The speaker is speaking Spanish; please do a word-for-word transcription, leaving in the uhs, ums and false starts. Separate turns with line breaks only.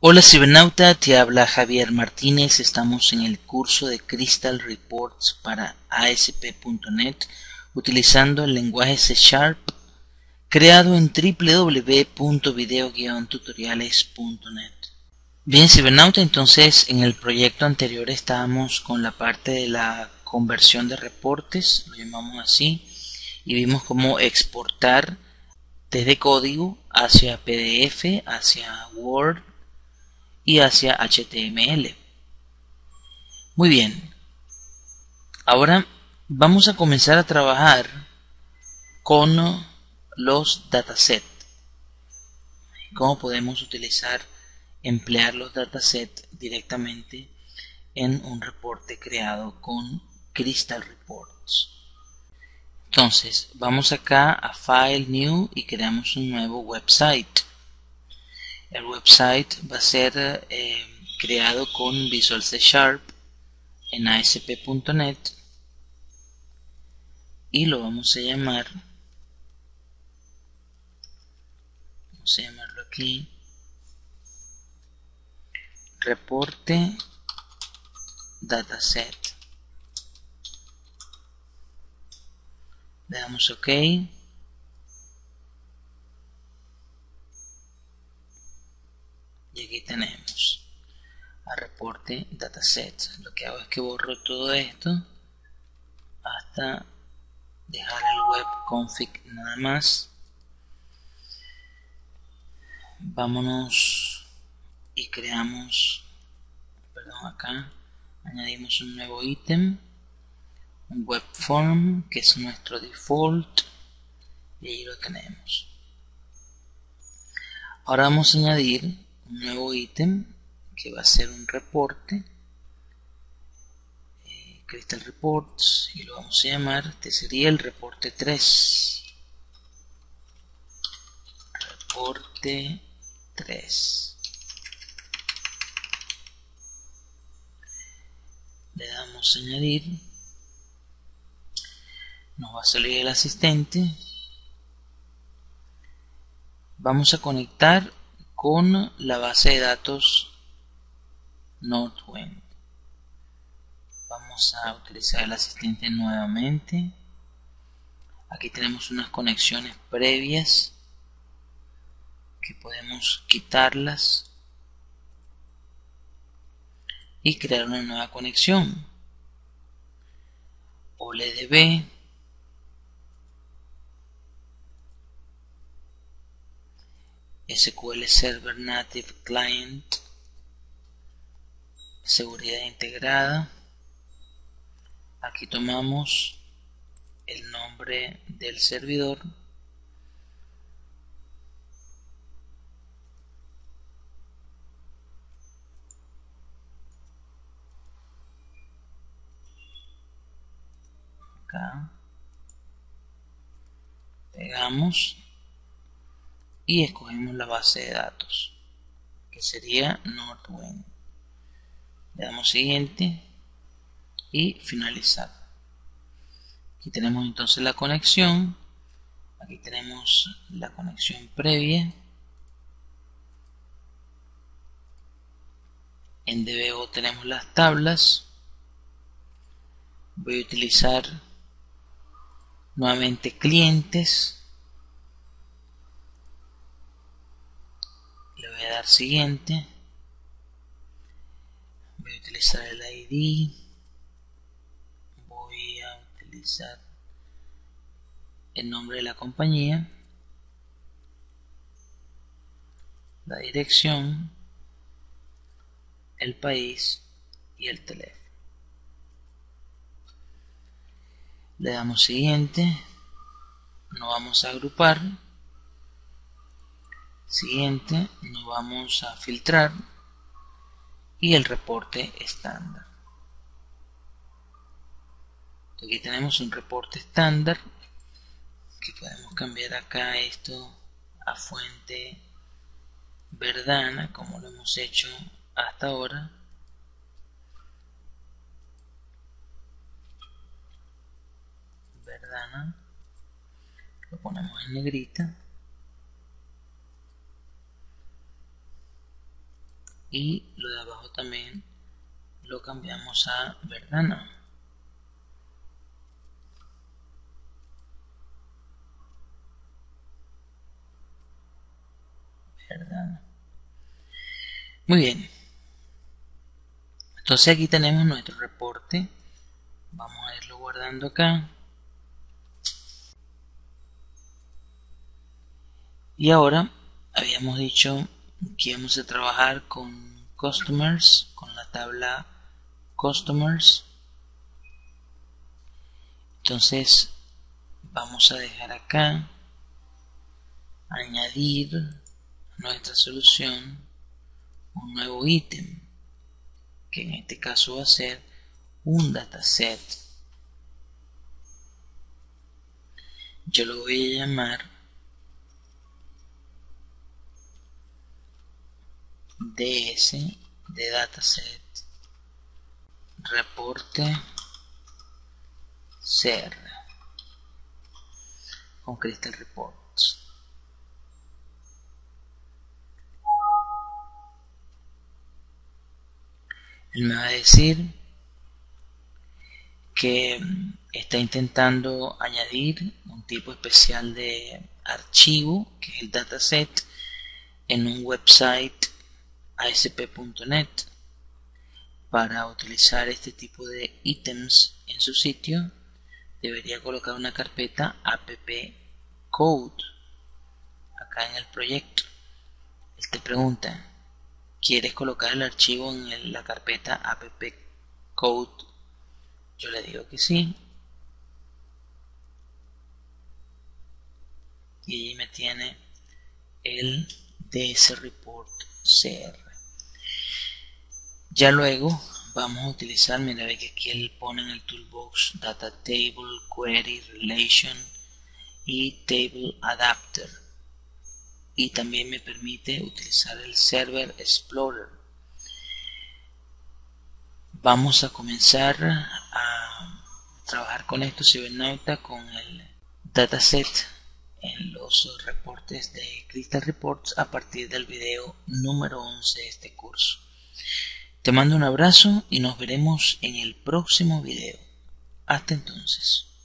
Hola cibernauta, te habla Javier Martínez. Estamos en el curso de Crystal Reports para A S P punto net utilizando el lenguaje C Sharp creado en w w w punto video guion tutoriales punto net. Bien cibernauta, entonces en el proyecto anterior estábamos con la parte de la conversión de reportes, lo llamamos así, y vimos cómo exportar desde código hacia P D F, hacia Word y hacia H T M L. Muy bien, ahora vamos a comenzar a trabajar con los datasets. Cómo podemos utilizar, emplear los datasets directamente en un reporte creado con Crystal Reports. Entonces vamos acá a File, New y creamos un nuevo website. El website va a ser eh, creado con Visual C Sharp en A S P punto net y lo vamos a llamar, vamos a llamarlo aquí, reporte dataset. Le damos OK. Y aquí tenemos a reporte dataset. Lo que hago es que borro todo esto hasta dejar el web config nada más. Vámonos y creamos, perdón, acá añadimos un nuevo ítem, un web form que es nuestro default, y ahí lo tenemos. Ahora vamos a añadir un nuevo ítem que va a ser un reporte, eh, Crystal Reports, y lo vamos a llamar, este sería el reporte tres. Reporte tres. Le damos a añadir, nos va a salir el asistente. Vamos a conectar con la base de datos Northwind. Vamos a utilizar el asistente nuevamente. Aquí tenemos unas conexiones previas que podemos quitarlas y crear una nueva conexión. O L D B, S Q L Server Native Client, seguridad integrada. Aquí tomamos el nombre del servidor, acá pegamos y escogemos la base de datos que sería Northwind. Le damos siguiente y finalizar. Aquí tenemos entonces la conexión. Aquí tenemos la conexión previa. En D B O tenemos las tablas. Voy a utilizar nuevamente clientes. Le voy a dar siguiente. Voy a utilizar el I D. Voy a utilizar el nombre de la compañía, la dirección, el país y el teléfono. Le damos siguiente, nos vamos a agrupar, siguiente, nos vamos a filtrar y el reporte estándar. Aquí tenemos un reporte estándar que podemos cambiar acá esto a fuente Verdana como lo hemos hecho hasta ahora. Verdana, lo ponemos en negrita. y lo de abajo también lo cambiamos a Verdana. Verdana. Muy bien. Entonces aquí tenemos nuestro reporte. Vamos a irlo guardando acá. Y ahora habíamos dicho que íbamos a trabajar con customers, con la tabla customers. Entonces vamos a dejar acá añadir a nuestra solución un nuevo ítem, que en este caso va a ser un dataset. Yo lo voy a llamar ds de dataset reporte C R con Crystal Reports. Él me va a decir que está intentando añadir un tipo especial de archivo, que es el dataset, en un website A S P punto net. Para utilizar este tipo de ítems en su sitio, debería colocar una carpeta appcode acá en el proyecto. Él te pregunta, ¿quieres colocar el archivo en la carpeta appcode? Yo le digo que sí. Y allí me tiene el D S Report C R. Ya luego vamos a utilizar, mira, ve que aquí él pone en el toolbox Data Table, Query, Relation y Table Adapter. Y también me permite utilizar el Server Explorer. Vamos a comenzar a trabajar con esto, cibernauta, con el dataset en los reportes de Crystal Reports a partir del video número once de este curso. Te mando un abrazo y nos veremos en el próximo video. Hasta entonces.